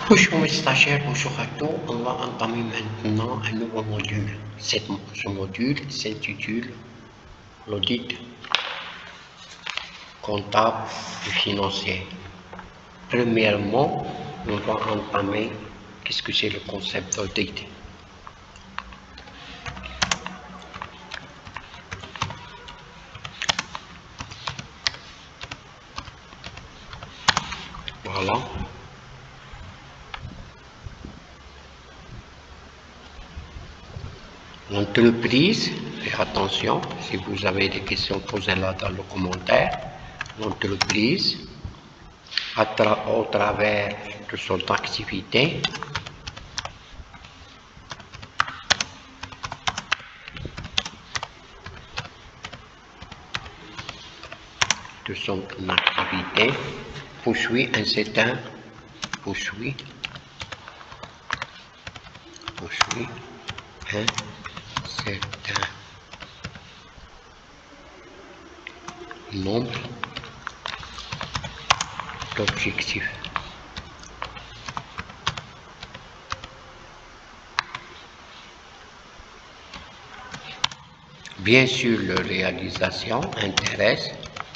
Bonjour mes stagiaires, bonjour à tous. On va entamer maintenant un nouveau module. Ce module s'intitule l'audit comptable et financier. Premièrement, on va entamer qu'est-ce que c'est le concept d'audit. Voilà. L'entreprise, faites attention, si vous avez des questions, posez-les dans le commentaire. L'entreprise, au travers de son activité, poursuit un certain nombre d'objectifs. Bien sûr, leur réalisation intéresse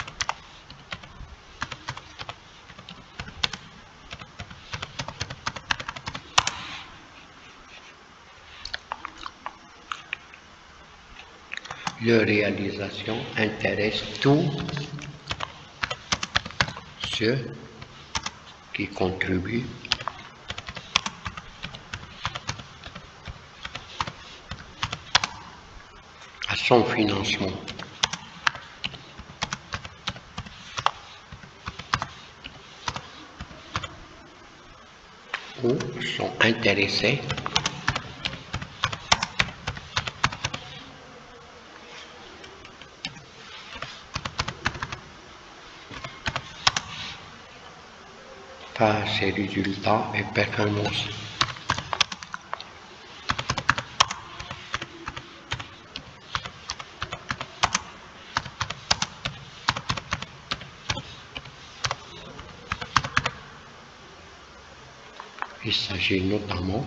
tous ceux qui contribuent à son financement ou sont intéressés par ses résultats et performances. Il s'agit notamment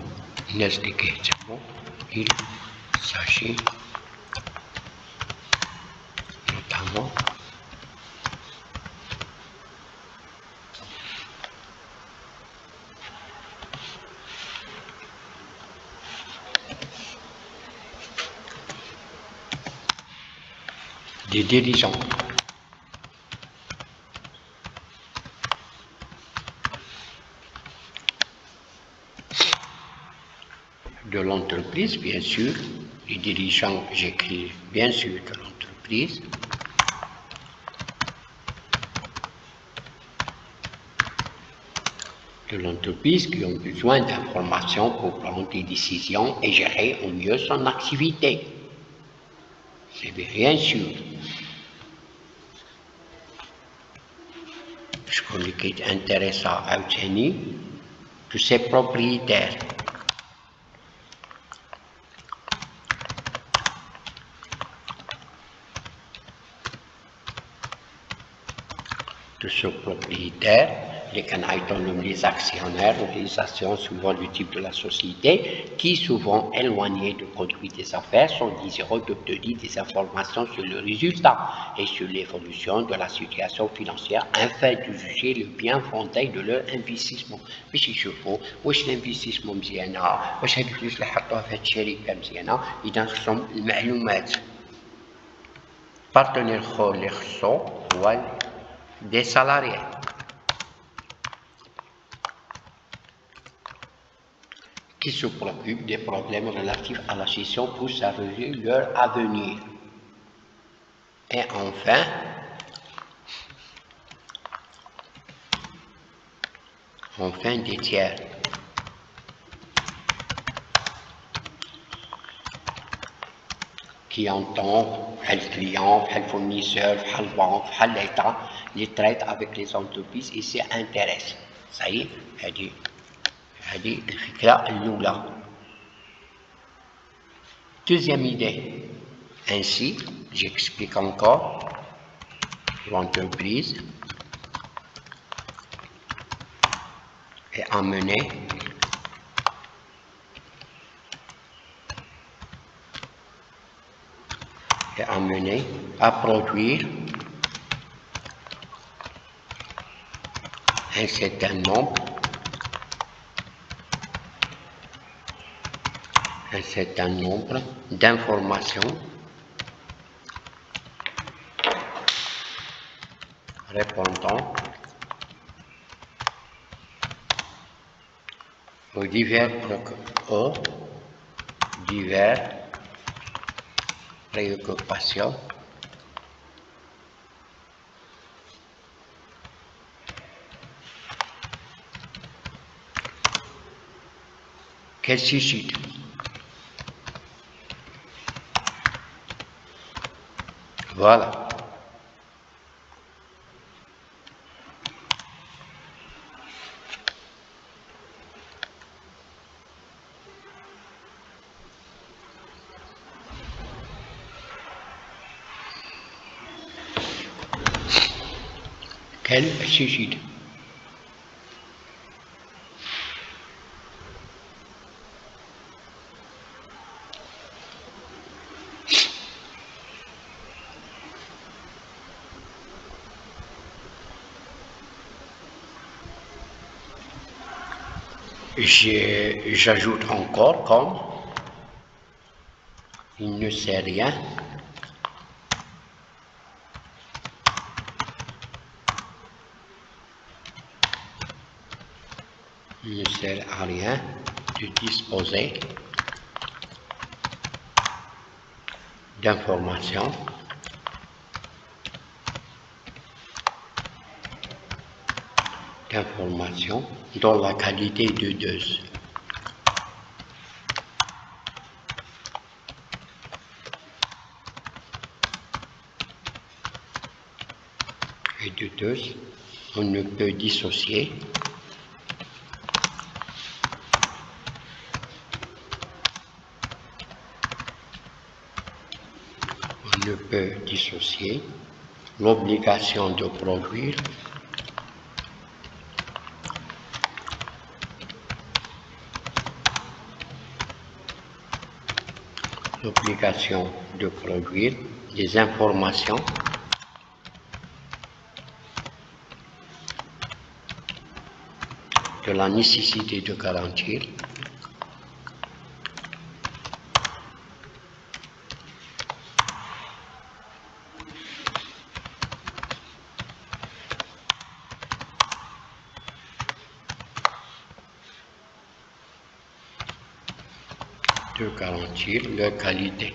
des dirigeants de l'entreprise, bien sûr, les dirigeants, j'écris bien sûr de l'entreprise, qui ont besoin d'informations pour prendre des décisions et gérer au mieux son activité. C'est bien sûr. Ce qui est intéressant à obtenir de ses propriétaires. Les actionnaires, organisations suivant le type de la société, qui souvent éloignés du conduit des affaires sont désireux d'obtenir des informations sur le résultat et sur l'évolution de la situation financière afin de juger le bien fondé de leur investissement. باش يشوفوا واش الانفستيسمون مزيانه، واش هاد الفلوس اللي حطوها في هاد الشركه مزيانه، اذا خصهم المعلومات. Partenaire اللي خصو هو des salariés qui se préoccupent des problèmes relatifs à la gestion pour s'assurer leur avenir. Et enfin, des tiers qui entendent le client, le fournisseur, le banque, l'État, les traitent avec les entreprises et s'y intéressent. Ça y est, هذه الفكرة الأولى. Deuxième idée. Ainsi, j'explique encore, l'entreprise est amenée est amené à produire un certain nombre d'informations répondant aux diverses préoccupations qu'elle suscite. Voilà. Qu'elle suscite. J'ajoute encore comme il ne sait rien à rien de disposer d'informations dont la qualité de douteuse. Et douteuse, on ne peut dissocier l'obligation de produire des informations de la nécessité de garantir leur qualité.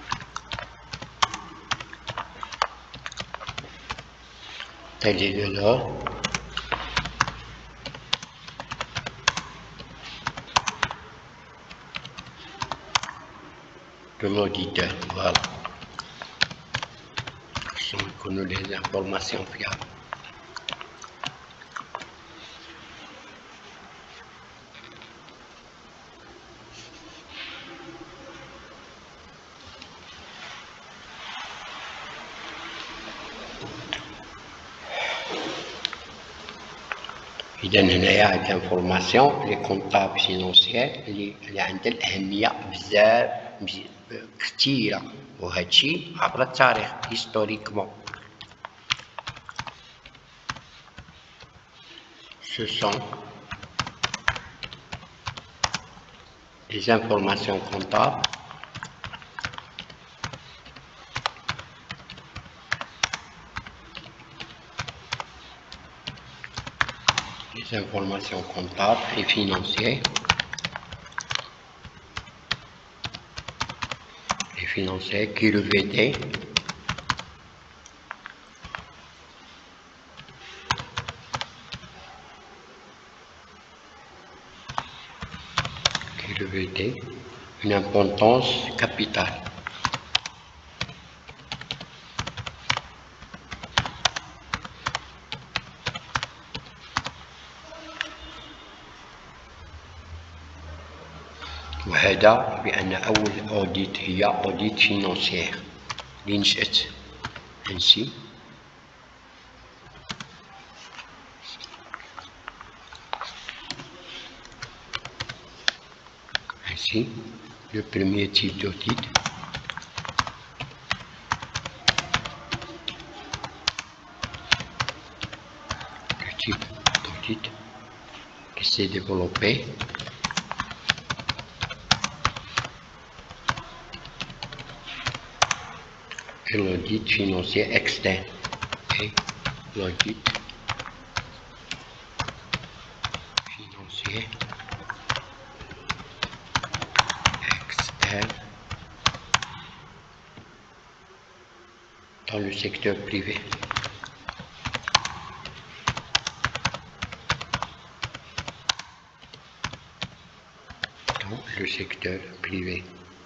Tel est le rôle de l'auditeur. Voilà. Ce sont que nous les informations fiables. إذا هنايا هاد الانفورماسيون لي كونطابل فينونسيير اللي عندها الأهمية بزاف كثيرة، وهادشي عبر التاريخ هيستوريكمون. Ce sont les informations comptables et financières qui revêtaient une importance capitale. وهذا بأن أول أوديت هي أوديت فينانسيير اللي نشأت ainsi. Le premier type d'audit qui s'est développé. Et l'audit financier externe. Et l'audit financier externe dans le secteur privé. Dans le secteur privé.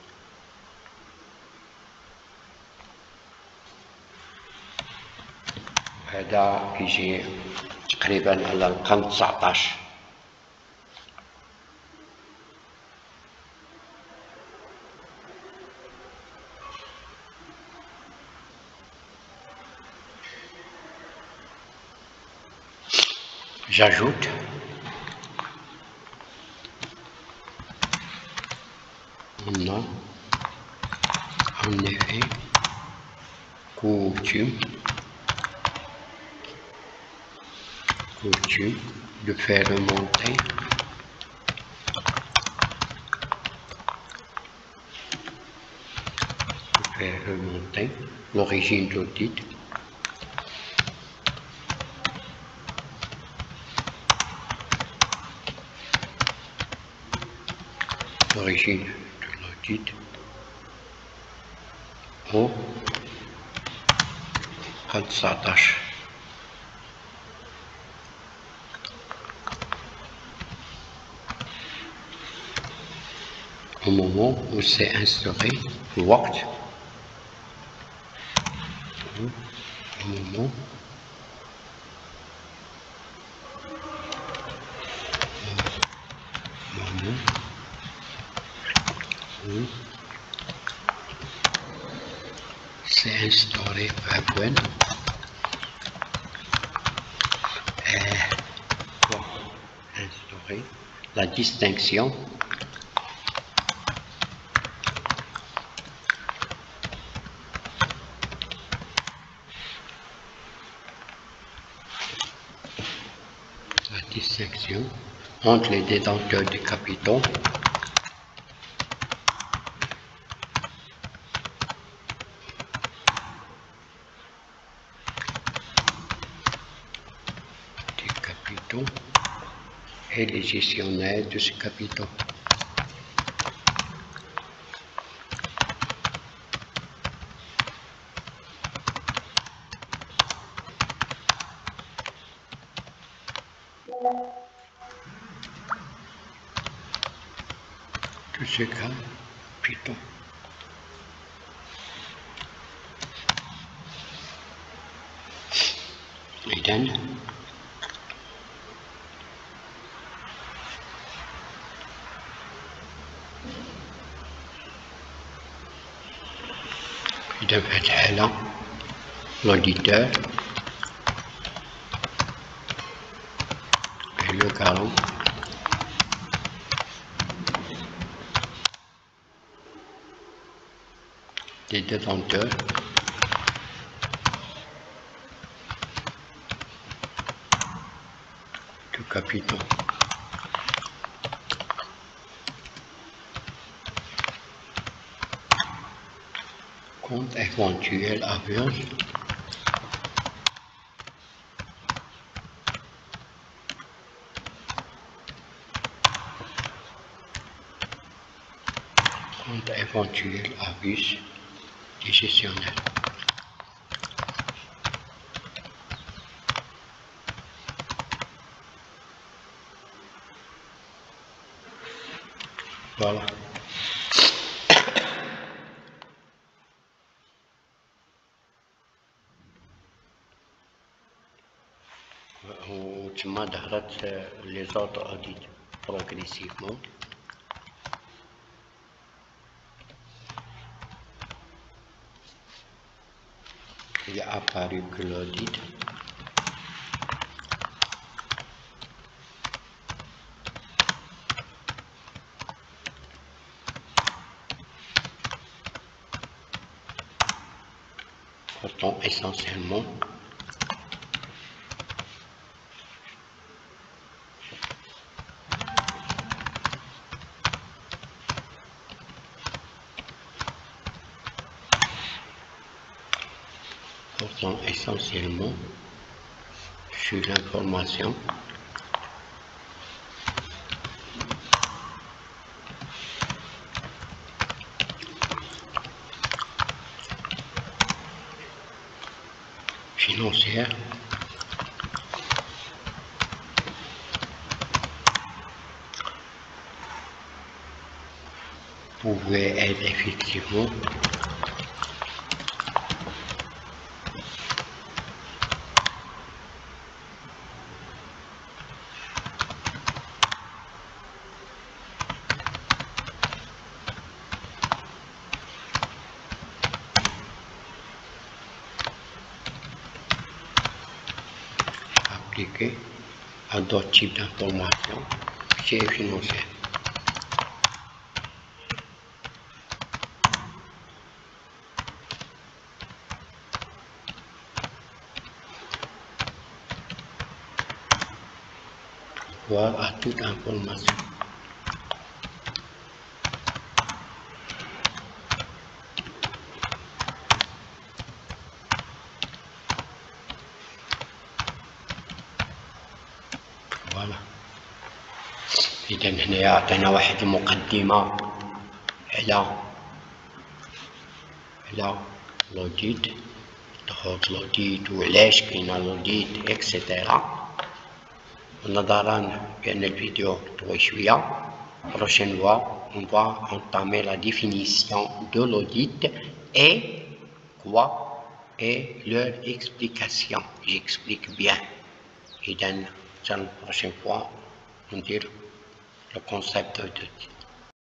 هذا يجي تقريبا على القرن 19. J'ajoute on a en effet coutume de faire remonter l'origine d'audit au قرن 19. Au moment où s'est instauré الوقت au moment où s'est instauré la distinction entre les détenteurs du capitaux et les gestionnaires de ces capitaux. De ces capitaux. إذن في هذه الحالة l'auditeur est le garant des détenteurs de capitaux. Compte éventuel avion compte éventuel abus des gestionnaires. Voilà. وتما ظهرت les autres audits progressivement. Il est apparu que l'audit portant essentiellement sont essentiellement sur l'information financière pouvait être effectivement appliquée à d'autres types d'informations financières. Voire à toute information. Voilà. إذا هنا عطينا واحد المقدمة على لوديت، دخول لوديت وعلاش كاين لوديت اكسيتيرا. نظرا بأن الفيديو طويل شوية، prochaine fois on va entamer la définition de l'audit et quoi est leur explication. J'explique bien. إذا la prochaine fois on dit le concept d'audit.